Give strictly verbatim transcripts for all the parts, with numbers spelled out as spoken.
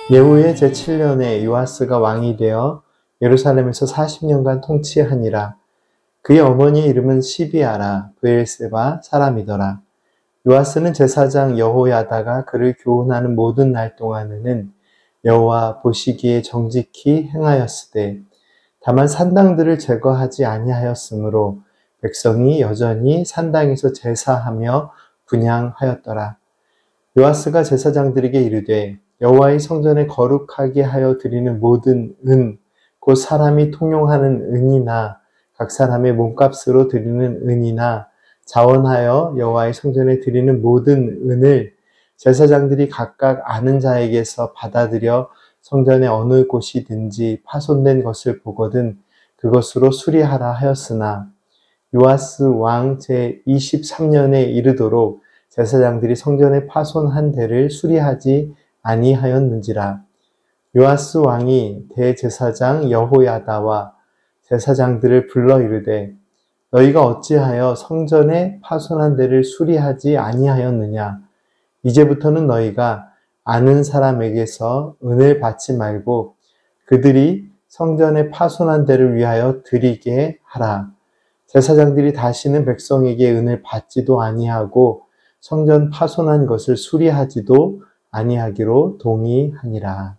예후의 제칠 년에 요아스가 왕이 되어 예루살렘에서 사십 년간 통치하니라. 그의 어머니의 이름은 시비아라 브엘세바 사람이더라. 요아스는 제사장 여호야다가 그를 교훈하는 모든 날 동안에는 여호와 보시기에 정직히 행하였으되 다만 산당들을 제거하지 아니하였으므로 백성이 여전히 산당에서 제사하며 분향하였더라. 요아스가 제사장들에게 이르되 여호와의 성전에 거룩하게 하여 드리는 모든 은, 곧 사람이 통용하는 은이나 각 사람의 몸값으로 드리는 은이나 자원하여 여호와의 성전에 드리는 모든 은을 제사장들이 각각 아는 자에게서 받아들여 성전의 어느 곳이든지 파손된 것을 보거든 그것으로 수리하라 하였으나 요아스 왕 제이십삼 년에 이르도록 제사장들이 성전의 파손한 데를 수리하지 아니하였는지라. 요아스 왕이 대제사장 여호야다와 제사장들을 불러 이르되 너희가 어찌하여 성전의 파손한 데를 수리하지 아니하였느냐. 이제부터는 너희가 아는 사람에게서 은을 받지 말고 그들이 성전의 파손한 데를 위하여 드리게 하라. 제사장들이 다시는 백성에게 은을 받지도 아니하고 성전 파손한 것을 수리하지도 아니하기로 동의하니라.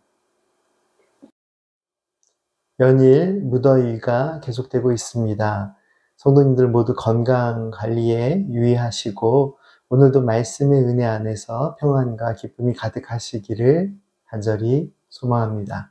연일 무더위가 계속되고 있습니다. 성도님들 모두 건강 관리에 유의하시고 오늘도 말씀의 은혜 안에서 평안과 기쁨이 가득하시기를 간절히 소망합니다.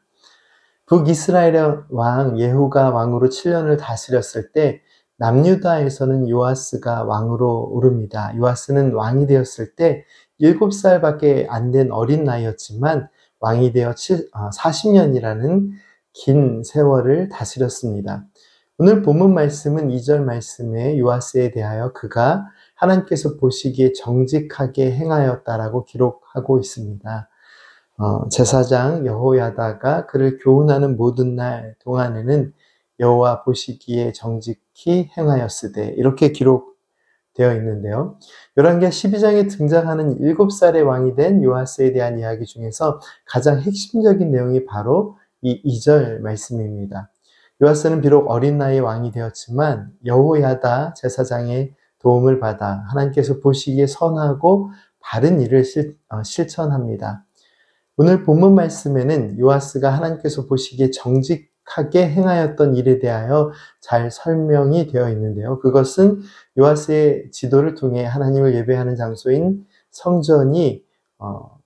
북이스라엘의 왕 예후가 왕으로 칠 년을 다스렸을 때 남유다에서는 요아스가 왕으로 오릅니다. 요아스는 왕이 되었을 때 일곱 살밖에 안 된 어린 나이였지만 왕이 되어 사십 년이라는 긴 세월을 다스렸습니다. 오늘 본문 말씀은 이 절 말씀에 요아스에 대하여 그가 하나님께서 보시기에 정직하게 행하였다라고 기록하고 있습니다. 어, 제사장 여호야다가 그를 교훈하는 모든 날 동안에는 여호와 보시기에 정직히 행하였으되 이렇게 기록되어 있는데요. 열왕기하 십이 장에 등장하는 일곱 살의 왕이 된 요아스에 대한 이야기 중에서 가장 핵심적인 내용이 바로 이 이 절 말씀입니다. 요아스는 비록 어린 나이에 왕이 되었지만 여호야다 제사장의 도움을 받아 하나님께서 보시기에 선하고 바른 일을 실, 어, 실천합니다. 오늘 본문 말씀에는 요아스가 하나님께서 보시기에 정직하게 행하였던 일에 대하여 잘 설명이 되어 있는데요. 그것은 요아스의 지도를 통해 하나님을 예배하는 장소인 성전이 어,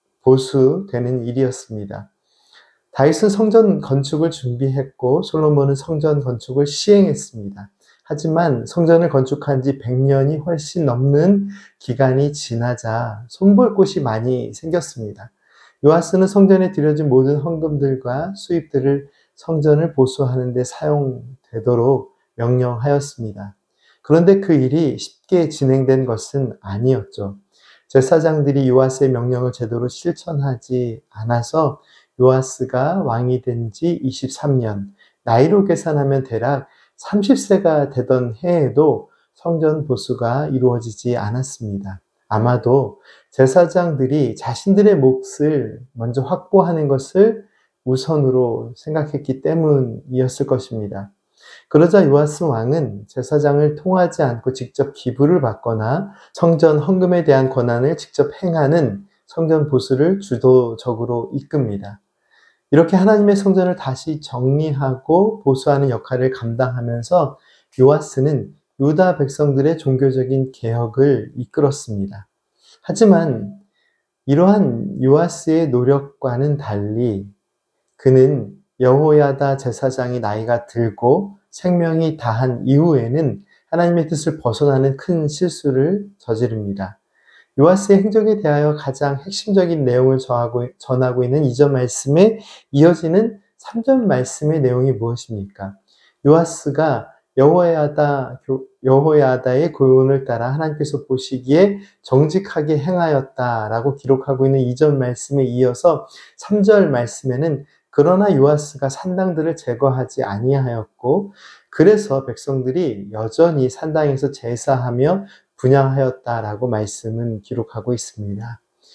보수되는 일이었습니다. 다윗은 성전 건축을 준비했고 솔로몬은 성전 건축을 시행했습니다. 하지만 성전을 건축한 지 백 년이 훨씬 넘는 기간이 지나자 손볼 곳이 많이 생겼습니다. 요아스는 성전에 드려진 모든 헌금들과 수입들을 성전을 보수하는 데 사용되도록 명령하였습니다. 그런데 그 일이 쉽게 진행된 것은 아니었죠. 제사장들이 요아스의 명령을 제대로 실천하지 않아서 요아스가 왕이 된 지 이십삼 년, 나이로 계산하면 대략 삼십 세가 되던 해에도 성전 보수가 이루어지지 않았습니다. 아마도 제사장들이 자신들의 몫을 먼저 확보하는 것을 우선으로 생각했기 때문이었을 것입니다. 그러자 요아스 왕은 제사장을 통하지 않고 직접 기부를 받거나 성전 헌금에 대한 권한을 직접 행하는 성전 보수를 주도적으로 이끕니다. 이렇게 하나님의 성전을 다시 정리하고 보수하는 역할을 감당하면서 요아스는 유다 백성들의 종교적인 개혁을 이끌었습니다. 하지만 이러한 요아스의 노력과는 달리 그는 여호야다 제사장이 나이가 들고 생명이 다한 이후에는 하나님의 뜻을 벗어나는 큰 실수를 저지릅니다. 요아스의 행적에 대하여 가장 핵심적인 내용을 전하고 있는 이 절 말씀에 이어지는 삼 절 말씀의 내용이 무엇입니까? 요아스가 여호야다, 여호야다의 교훈을 따라 하나님께서 보시기에 정직하게 행하였다라고 기록하고 있는 이 절 말씀에 이어서 삼 절 말씀에는 그러나 요아스가 산당들을 제거하지 아니하였고 그래서 백성들이 여전히 산당에서 제사하며 분향하였다라고 말씀은 기록하고 있습니다.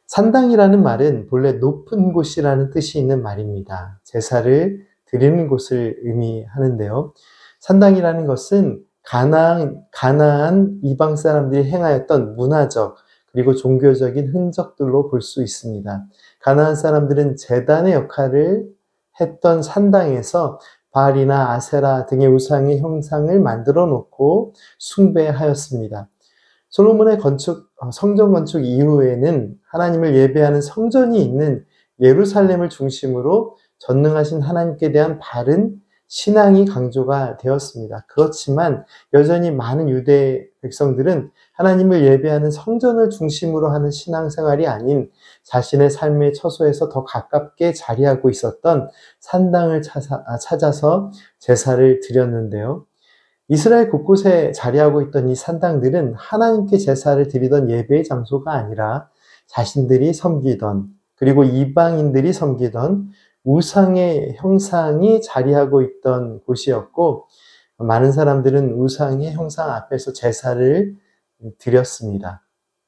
산당이라는 말은 본래 높은 곳이라는 뜻이 있는 말입니다. 제사를 드리는 곳을 의미하는데요. 산당이라는 것은 가나안, 가나안 이방 사람들이 행하였던 문화적 그리고 종교적인 흔적들로 볼 수 있습니다. 가나안 사람들은 제단의 역할을 했던 산당에서 바알이나 아세라 등의 우상의 형상을 만들어 놓고 숭배하였습니다. 솔로몬의 건축, 성전 건축 이후에는 하나님을 예배하는 성전이 있는 예루살렘을 중심으로 전능하신 하나님께 대한 바른 신앙이 강조가 되었습니다. 그렇지만 여전히 많은 유대 백성들은 하나님을 예배하는 성전을 중심으로 하는 신앙생활이 아닌 자신의 삶의 처소에서 더 가깝게 자리하고 있었던 산당을 찾아서 제사를 드렸는데요. 이스라엘 곳곳에 자리하고 있던 이 산당들은 하나님께 제사를 드리던 예배의 장소가 아니라 자신들이 섬기던 그리고 이방인들이 섬기던 우상의 형상이 자리하고 있던 곳이었고 많은 사람들은 우상의 형상 앞에서 제사를 드렸습니다.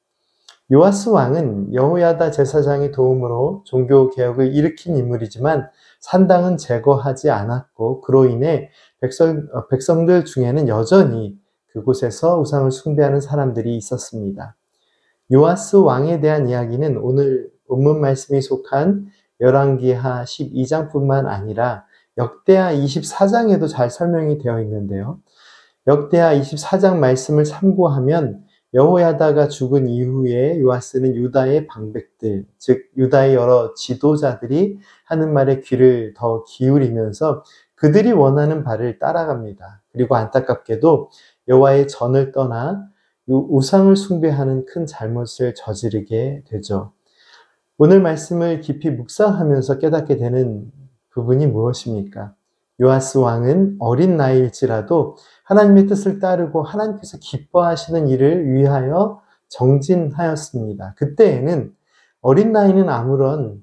요아스 왕은 여호야다 제사장의 도움으로 종교개혁을 일으킨 인물이지만 산당은 제거하지 않았고 그로 인해 백성, 백성들 중에는 여전히 그곳에서 우상을 숭배하는 사람들이 있었습니다. 요아스 왕에 대한 이야기는 오늘 본문 말씀이 속한 열왕기하 십이 장뿐만 아니라 역대하 이십사 장에도 잘 설명이 되어 있는데요. 역대하 이십사 장 말씀을 참고하면 여호야다가 죽은 이후에 요아스는 유다의 방백들, 즉 유다의 여러 지도자들이 하는 말에 귀를 더 기울이면서 그들이 원하는 바를 따라갑니다. 그리고 안타깝게도 여호와의 전을 떠나 우상을 숭배하는 큰 잘못을 저지르게 되죠. 오늘 말씀을 깊이 묵상하면서 깨닫게 되는 부분이 무엇입니까? 요아스 왕은 어린 나이일지라도 하나님의 뜻을 따르고 하나님께서 기뻐하시는 일을 위하여 정진하였습니다. 그때에는 어린 나이는 아무런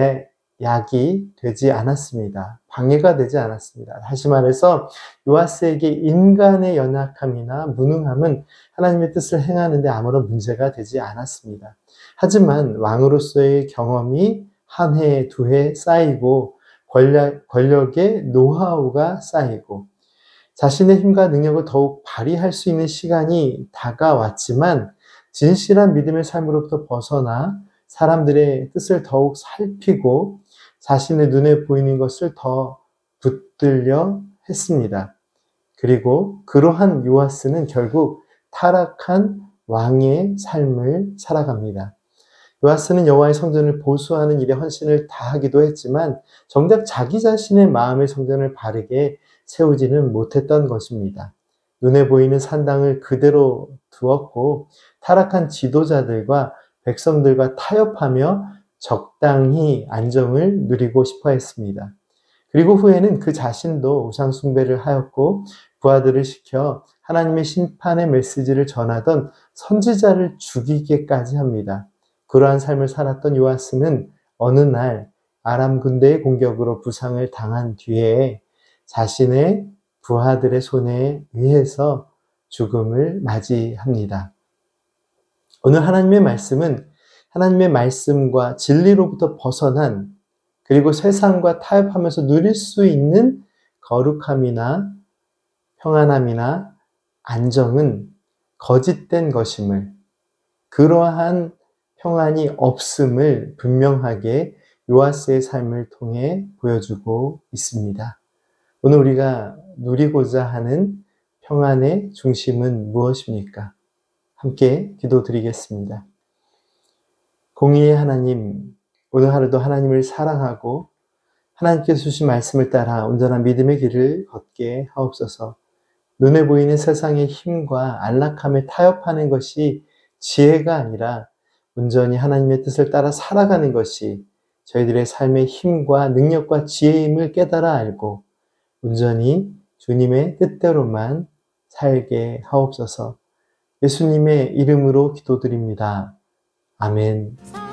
제약이 되지 않았습니다. 방해가 되지 않았습니다. 다시 말해서 요아스에게 인간의 연약함이나 무능함은 하나님의 뜻을 행하는 데 아무런 문제가 되지 않았습니다. 하지만 왕으로서의 경험이 한 해, 두 해 쌓이고 권력, 권력의 노하우가 쌓이고 자신의 힘과 능력을 더욱 발휘할 수 있는 시간이 다가왔지만 진실한 믿음의 삶으로부터 벗어나 사람들의 뜻을 더욱 살피고 자신의 눈에 보이는 것을 더 붙들려 했습니다. 그리고 그러한 요아스는 결국 타락한 왕의 삶을 살아갑니다. 요아스는 여호와의 성전을 보수하는 일에 헌신을 다하기도 했지만 정작 자기 자신의 마음의 성전을 바르게 세우지는 못했던 것입니다. 눈에 보이는 산당을 그대로 두었고 타락한 지도자들과 백성들과 타협하며 적당히 안정을 누리고 싶어 했습니다. 그리고 후에는 그 자신도 우상 숭배를 하였고 부하들을 시켜 하나님의 심판의 메시지를 전하던 선지자를 죽이게까지 합니다. 그러한 삶을 살았던 요아스는 어느 날 아람 군대의 공격으로 부상을 당한 뒤에 자신의 부하들의 손에 의해서 죽음을 맞이합니다. 오늘 하나님의 말씀은 하나님의 말씀과 진리로부터 벗어난 그리고 세상과 타협하면서 누릴 수 있는 거룩함이나 평안함이나 안정은 거짓된 것임을, 그러한 평안이 없음을 분명하게 요아스의 삶을 통해 보여주고 있습니다. 오늘 우리가 누리고자 하는 평안의 중심은 무엇입니까? 함께 기도드리겠습니다. 공의의 하나님, 오늘 하루도 하나님을 사랑하고 하나님께서 주신 말씀을 따라 온전한 믿음의 길을 걷게 하옵소서. 눈에 보이는 세상의 힘과 안락함에 타협하는 것이 지혜가 아니라 온전히 하나님의 뜻을 따라 살아가는 것이 저희들의 삶의 힘과 능력과 지혜임을 깨달아 알고 온전히 주님의 뜻대로만 살게 하옵소서. 예수님의 이름으로 기도드립니다. 아멘.